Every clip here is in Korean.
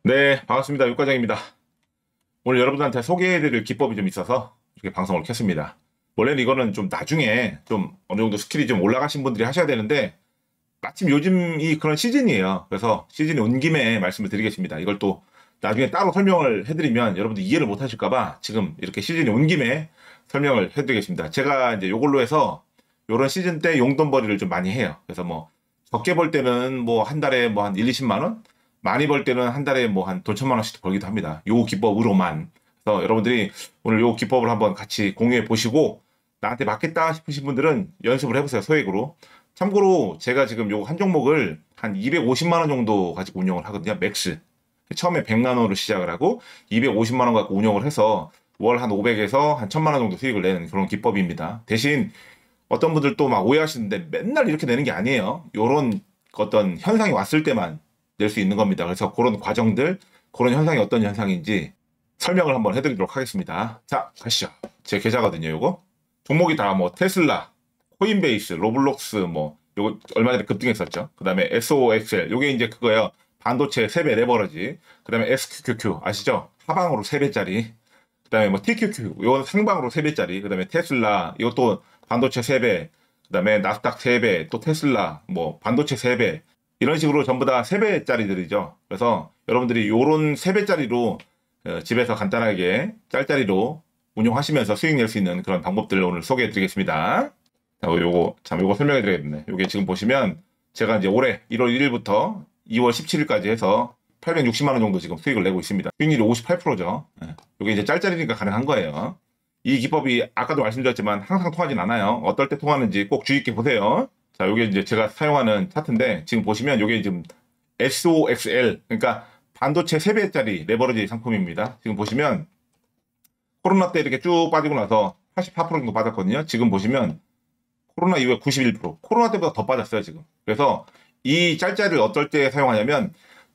네, 반갑습니다. 육과장입니다. 오늘 여러분들한테 소개해드릴 기법이 좀 있어서 이렇게 방송을 켰습니다. 원래는 이거는 좀 나중에 좀 어느 정도 스킬이 좀 올라가신 분들이 하셔야 되는데 마침 요즘이 그런 시즌이에요. 그래서 시즌이 온 김에 말씀을 드리겠습니다. 이걸 또 나중에 따로 설명을 해드리면 여러분들 이해를 못 하실까봐 지금 이렇게 시즌이 온 김에 설명을 해드리겠습니다. 제가 이제 요걸로 해서 요런 시즌 때 용돈벌이를 좀 많이 해요. 그래서 뭐 적게 벌 때는 뭐 한 달에 뭐 한 1, 20만 원? 많이 벌 때는 한 달에 뭐 한 돈 천만 원씩 벌기도 합니다. 요 기법으로만. 그래서 여러분들이 오늘 요 기법을 한번 같이 공유해 보시고 나한테 맞겠다 싶으신 분들은 연습을 해보세요. 소액으로. 참고로 제가 지금 요 한 종목을 한 250만 원 정도 가지고 운영을 하거든요. 맥스. 처음에 100만 원으로 시작을 하고 250만 원 갖고 운영을 해서 월 한 500에서 한 1000만 원 정도 수익을 내는 그런 기법입니다. 대신 어떤 분들 또 막 오해하시는데 맨날 이렇게 내는 게 아니에요. 요런 어떤 현상이 왔을 때만 낼 수 있는 겁니다. 그래서 그런 과정들, 그런 현상이 어떤 현상인지 설명을 한번 해드리도록 하겠습니다. 자, 가시죠. 제 계좌거든요, 요거. 종목이 다 뭐 테슬라, 코인베이스, 로블록스 뭐 요거 얼마 전에 급등했었죠. 그 다음에 SOXL, 요게 이제 그거예요. 반도체 3배 레버러지. 그 다음에 SQQQ 아시죠? 하방으로 3배짜리. 그 다음에 뭐 TQQ, 요건 상방으로 3배짜리. 그 다음에 테슬라, 이것도 반도체 3배. 그 다음에 나스닥 3배, 또 테슬라, 뭐 반도체 3배. 이런 식으로 전부 다 3배짜리들이죠. 그래서 여러분들이 요런 3배짜리로 집에서 간단하게 짤짜리로 운용하시면서 수익 낼 수 있는 그런 방법들을 오늘 소개해 드리겠습니다. 자, 요거 설명해 드리겠네. 요게 지금 보시면 제가 이제 올해 1월 1일부터 2월 17일까지 해서 860만 원 정도 지금 수익을 내고 있습니다. 수익률이 58%죠. 요게 이제 짤짜리니까 가능한 거예요. 이 기법이 아까도 말씀드렸지만 항상 통하진 않아요. 어떨 때 통하는지 꼭 주의 있게 보세요. 자, 요게 이제 제가 사용하는 차트인데 지금 보시면 요게 지금 SOXL 그러니까 반도체 3배짜리 레버리지 상품입니다. 지금 보시면 코로나 때 이렇게 쭉 빠지고 나서 84% 정도 빠졌거든요. 지금 보시면 코로나 이후에 91%. 코로나 때보다 더 빠졌어요, 지금. 그래서 이 짤짤이를 어떨 때 사용하냐면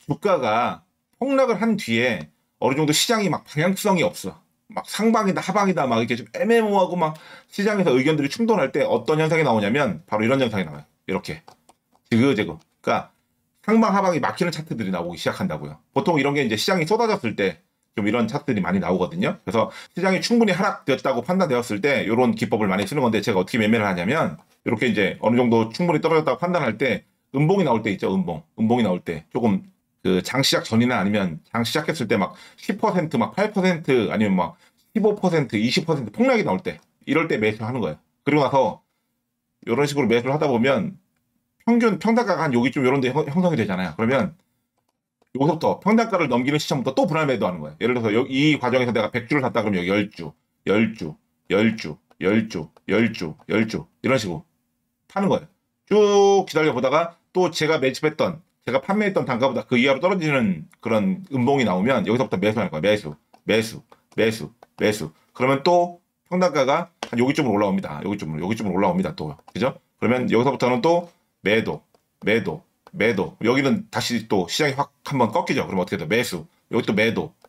주가가 폭락을 한 뒤에 어느 정도 시장이 막 방향성이 없어. 막 상방이다 하방이다 막 이렇게 좀 애매모호하고 막 시장에서 의견들이 충돌할 때 어떤 현상이 나오냐면 바로 이런 현상이 나와요. 이렇게 지그재그. 그러니까 상방 하방이 막히는 차트들이 나오기 시작한다고요. 보통 이런 게 이제 시장이 쏟아졌을 때 좀 이런 차트들이 많이 나오거든요. 그래서 시장이 충분히 하락되었다고 판단되었을 때 이런 기법을 많이 쓰는 건데 제가 어떻게 매매를 하냐면 이렇게 이제 어느 정도 충분히 떨어졌다고 판단할 때 음봉이 나올 때 있죠. 음봉이 나올 때 조금 그 장 시작 전이나 아니면 장 시작했을 때 막 10%막 8% 아니면 막 15% 20% 폭락이 나올 때 이럴 때 매수를 하는 거예요. 그리고 나서 이런 식으로 매수를 하다 보면 평단가가 한 여기 좀 이런 데 형성이 되잖아요. 그러면 여기서부터 평단가를 넘기는 시점부터 또 분할 매도하는 거예요. 예를 들어서 이 과정에서 내가 100주를 샀다 그러면 여기 10주, 10주, 10주, 10주, 10주, 10주 이런 식으로 파는 거예요. 쭉 기다려 보다가 또 제가 매집했던 제가 판매했던 단가보다 그 이하로 떨어지는 그런 음봉이 나오면 여기서부터 매수하는 거예요. 매수. 그러면 또 평단가가 한 여기쯤으로 올라옵니다. 여기쯤으로 올라옵니다. 또 그죠? 그러면 여기서부터는 또 매도. 여기는 다시 또 시장이 확 한번 꺾이죠. 그럼 어떻게 돼? 매수. 여기 또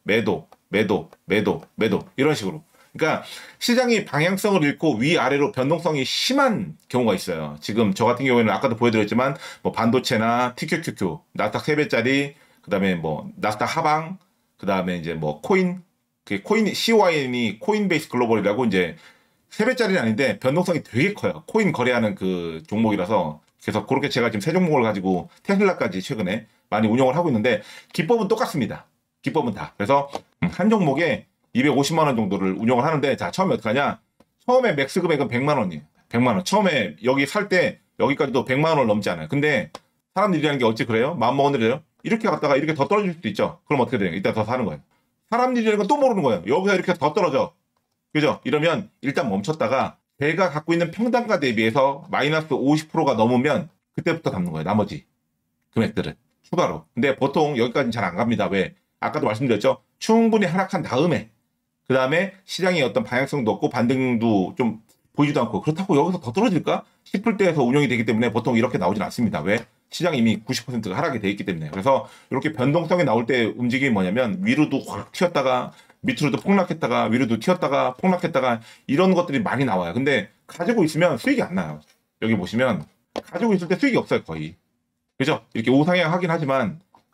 매도. 이런 식으로. 그러니까 시장이 방향성을 잃고 위아래로 변동성이 심한 경우가 있어요. 지금 저 같은 경우에는 아까도 보여드렸지만 뭐 반도체나 TQQQ, 나스닥 3배짜리, 그다음에 뭐 나스닥 하방, 그다음에 이제 뭐 코인 COIN이 코인베이스 글로벌이라고 이제 3배짜리는 아닌데 변동성이 되게 커요. 코인 거래하는 그 종목이라서 그래서 그렇게 제가 지금 세 종목을 가지고 테슬라까지 최근에 많이 운영을 하고 있는데 기법은 똑같습니다. 기법은 다. 그래서 한 종목에 250만 원 정도를 운영을 하는데 자 처음에 어떻게 하냐? 처음에 맥스 금액은 100만 원이에요. 100만 원. 처음에 여기 살 때 여기까지도 100만 원을 넘지 않아요. 근데 사람들이라는 게 어찌 그래요? 마음먹은대로요. 이렇게 갔다가 이렇게 더 떨어질 수도 있죠. 그럼 어떻게 돼요? 이따 더 사는 거예요. 사람들이라는 건 또 모르는 거예요. 여기서 이렇게 더 떨어져. 그죠? 이러면 일단 멈췄다가 제가 갖고 있는 평단가 대비해서 마이너스 50%가 넘으면 그때부터 담는 거예요. 나머지 금액들은 추가로. 근데 보통 여기까지는 잘 안 갑니다. 왜? 아까도 말씀드렸죠. 충분히 하락한 다음에 그 다음에 시장의 어떤 방향성도 없고 반등도 좀 보이지도 않고 그렇다고 여기서 더 떨어질까 싶을 때에서 운영이 되기 때문에 보통 이렇게 나오진 않습니다. 왜? 시장이 이미 90%가 하락이 돼 있기 때문에. 그래서 이렇게 변동성이 나올 때 움직임이 뭐냐면 위로도 확 튀었다가 밑으로도 폭락했다가 위로도 튀었다가 폭락했다가 이런 것들이 많이 나와요. 근데 가지고 있으면 수익이 안 나요. 여기 보시면 가지고 있을 때 수익이 없어요. 거의. 그죠? 이렇게 우상향 하긴 하지만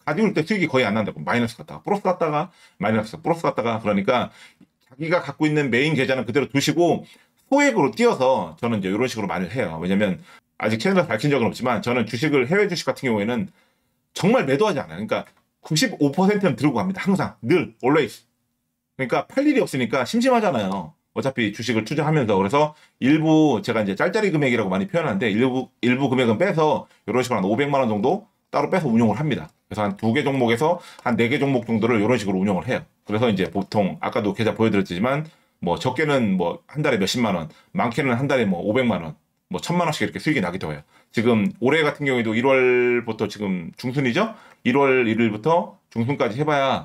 가지고 있을 때 수익이 거의 안 난다고. 마이너스 갔다가 플러스 갔다가 마이너스 플러스 갔다가. 그러니까 자기가 갖고 있는 메인 계좌는 그대로 두시고 소액으로 띄어서 저는 이제 이런 식으로 많이 해요. 왜냐면 아직 채널에서 밝힌 적은 없지만 저는 주식을, 해외 주식 같은 경우에는 정말 매도하지 않아요. 그러니까 95%는 들고 갑니다. 항상 늘 always. 그러니까 팔 일이 없으니까 심심하잖아요. 어차피 주식을 투자하면서. 그래서 일부 제가 이제 짤짤이 금액이라고 많이 표현하는데 일부 금액은 빼서 이런 식으로 한 500만 원 정도 따로 빼서 운용을 합니다. 그래서 한 2개 종목에서 한 4개 종목 정도를 이런 식으로 운용을 해요. 그래서 이제 보통 아까도 계좌 보여드렸지만 뭐 적게는 뭐 한 달에 몇십만 원, 많게는 한 달에 뭐 500만 원, 뭐 1000만 원씩 이렇게 수익이 나기도 해요. 지금 올해 같은 경우에도 1월부터 지금 중순이죠? 1월 1일부터 중순까지 해봐야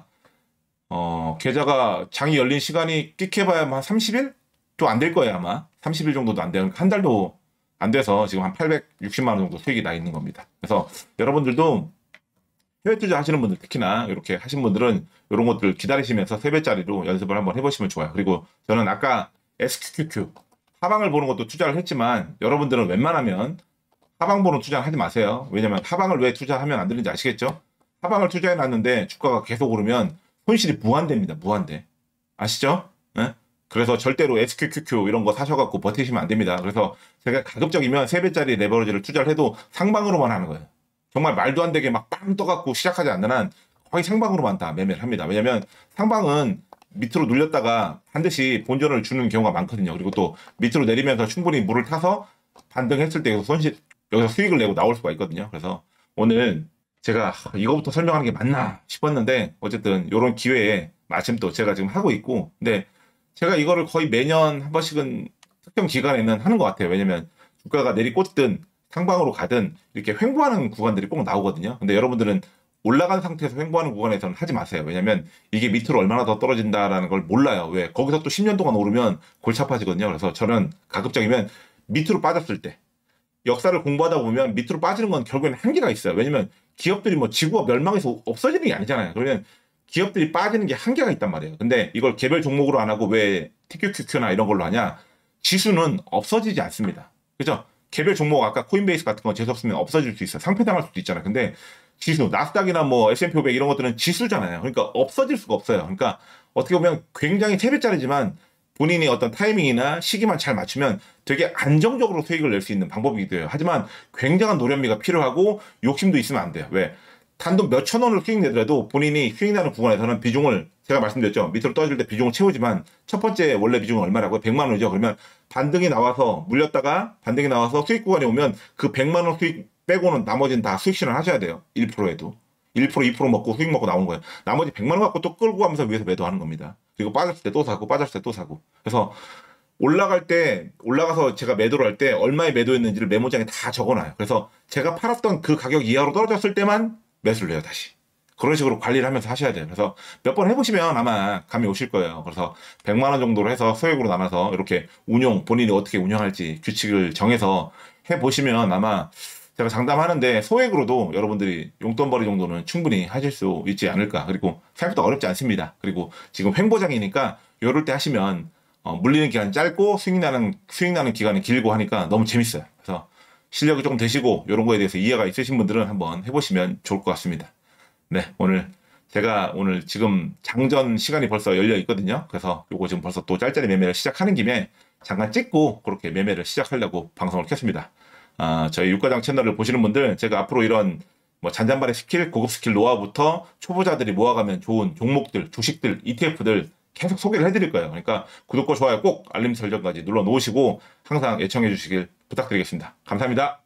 계좌가 장이 열린 시간이 끽 해봐야 한 30일? 또 안 될 거예요, 아마. 30일 정도도 안 돼요. 한 달도 안 돼서 지금 한 860만 원 정도 수익이 나 있는 겁니다. 그래서 여러분들도 해외 투자 하시는 분들, 특히나 이렇게 하신 분들은 이런 것들 기다리시면서 3배짜리로 연습을 한번 해보시면 좋아요. 그리고 저는 아까 SQQQ 하방을 보는 것도 투자를 했지만 여러분들은 웬만하면 하방 보는 투자는 하지 마세요. 왜냐면 하방을 왜 투자하면 안 되는지 아시겠죠? 하방을 투자해 놨는데 주가가 계속 오르면 손실이 무한대입니다. 무한대. 아시죠? 네? 그래서 절대로 SQQQ 이런 거 사셔갖고 버티시면 안 됩니다. 그래서 제가 가급적이면 3배짜리 레버리지를 투자를 해도 상방으로만 하는 거예요. 정말 말도 안 되게 막 빵 떠갖고 시작하지 않는 한 거의 상방으로만 다 매매를 합니다. 왜냐면 상방은 밑으로 눌렸다가 반드시 본전을 주는 경우가 많거든요. 그리고 또 밑으로 내리면서 충분히 물을 타서 반등했을 때 여기서 수익을 내고 나올 수가 있거든요. 그래서 오늘 제가 이거부터 설명하는 게 맞나 싶었는데 어쨌든 이런 기회에 마침 또 제가 지금 하고 있고, 근데 제가 이거를 거의 매년 한 번씩은 특정 기간에는 하는 것 같아요. 왜냐면 주가가 내리꽂든 상방으로 가든 이렇게 횡보하는 구간들이 꼭 나오거든요. 근데 여러분들은 올라간 상태에서 횡보하는 구간에서는 하지 마세요. 왜냐면 이게 밑으로 얼마나 더 떨어진다라는 걸 몰라요. 왜? 거기서 또 10년 동안 오르면 골치 아파지거든요. 그래서 저는 가급적이면 밑으로 빠졌을 때, 역사를 공부하다 보면 밑으로 빠지는 건 결국에는 한계가 있어요. 왜냐면 기업들이 뭐 지구가 멸망해서 없어지는 게 아니잖아요. 그러면 기업들이 빠지는 게 한계가 있단 말이에요. 근데 이걸 개별 종목으로 안 하고 왜 TQQQ나 이런 걸로 하냐? 지수는 없어지지 않습니다. 그죠? 개별 종목 아까 코인베이스 같은 건 재수없으면 없어질 수 있어요. 상폐당할 수도 있잖아요. 근데 지수, 나스닥이나 뭐 S&P 500 이런 것들은 지수잖아요. 그러니까 없어질 수가 없어요. 그러니까 어떻게 보면 굉장히 3배짜리지만 본인이 어떤 타이밍이나 시기만 잘 맞추면 되게 안정적으로 수익을 낼 수 있는 방법이기도 해요. 하지만 굉장한 노련미가 필요하고 욕심도 있으면 안 돼요. 왜? 단돈 몇천 원을 수익 내더라도 본인이 수익 나는 구간에서는 비중을, 제가 말씀드렸죠. 밑으로 떨어질 때 비중을 채우지만 첫 번째 원래 비중은 얼마라고요? 100만 원이죠. 그러면 반등이 나와서 물렸다가 반등이 나와서 수익 구간에 오면 그 100만 원 수익 빼고는 나머지는 다 수익 실현 하셔야 돼요. 1%에도. 1%, 2% 먹고 수익 먹고 나오는 거예요. 나머지 100만 원 갖고 또 끌고 가면서 위에서 매도하는 겁니다. 그리고 빠졌을 때 또 사고 빠졌을 때 또 사고. 그래서 올라가서 제가 매도를 할 때 얼마에 매도했는지를 메모장에 다 적어놔요. 그래서 제가 팔았던 그 가격 이하로 떨어졌을 때만 매수를 해요, 다시. 그런 식으로 관리를 하면서 하셔야 돼요. 그래서 몇 번 해보시면 아마 감이 오실 거예요. 그래서 100만 원 정도로 해서 소액으로 나눠서 이렇게 본인이 어떻게 운영할지 규칙을 정해서 해보시면 아마 제가 장담하는데 소액으로도 여러분들이 용돈벌이 정도는 충분히 하실 수 있지 않을까. 그리고 생각보다 어렵지 않습니다. 그리고 지금 횡보장이니까 요럴 때 하시면 물리는 기간이 짧고 수익 나는 기간이 길고 하니까 너무 재밌어요. 그래서 실력이 조금 되시고 이런 거에 대해서 이해가 있으신 분들은 한번 해보시면 좋을 것 같습니다. 네, 제가 오늘 지금 장전 시간이 벌써 열려 있거든요. 그래서 요거 지금 벌써 또 짤짤이 매매를 시작하는 김에 잠깐 찍고 그렇게 매매를 시작하려고 방송을 켰습니다. 저희 육과장 채널을 보시는 분들, 제가 앞으로 이런 뭐 잔잔바리 스킬, 고급 스킬 노하우부터 초보자들이 모아가면 좋은 종목들, 주식들, ETF들 계속 소개를 해드릴 거예요. 그러니까 구독과 좋아요 꼭 알림 설정까지 눌러 놓으시고 항상 애청해 주시길 부탁드리겠습니다. 감사합니다.